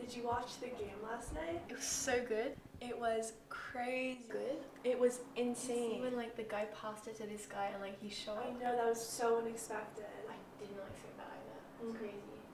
Did you watch the game last night? It was so good. It was crazy. Good. It was Did you insane. see when like the guy passed it to this guy and like he shot? I know, that was so unexpected. I did not expect that either. It's crazy.